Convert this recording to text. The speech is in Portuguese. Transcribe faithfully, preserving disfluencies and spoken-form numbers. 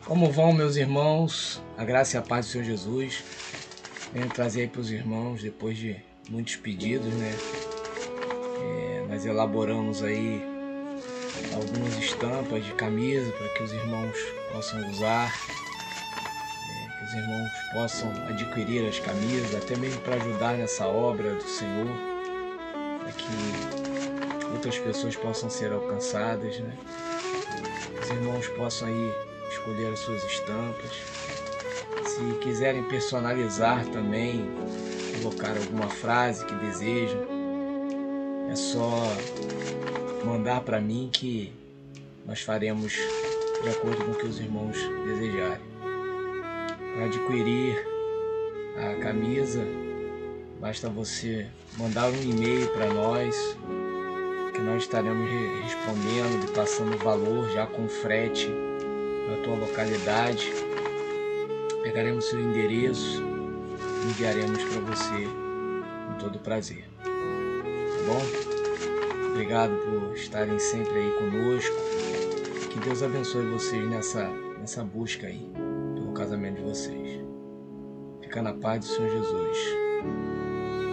Como vão, meus irmãos? A graça e a paz do Senhor Jesus. Venho trazer aí para os irmãos, depois de muitos pedidos, né? É, nós elaboramos aí algumas estampas de camisa para que os irmãos possam usar, é, que os irmãos possam adquirir as camisas, até mesmo para ajudar nessa obra do Senhor, para que outras pessoas possam ser alcançadas, né? Os irmãos possam aí escolher as suas estampas. Se quiserem personalizar também, colocar alguma frase que desejam, é só mandar para mim que nós faremos de acordo com o que os irmãos desejarem. Para adquirir a camisa, basta você mandar um e-mail para nós, que nós estaremos respondendo e passando o valor já com frete para a tua localidade. Pegaremos seu endereço e enviaremos para você com todo prazer. Tá bom? Obrigado por estarem sempre aí conosco. Que Deus abençoe vocês nessa, nessa busca aí pelo casamento de vocês. Fica na paz do Senhor Jesus.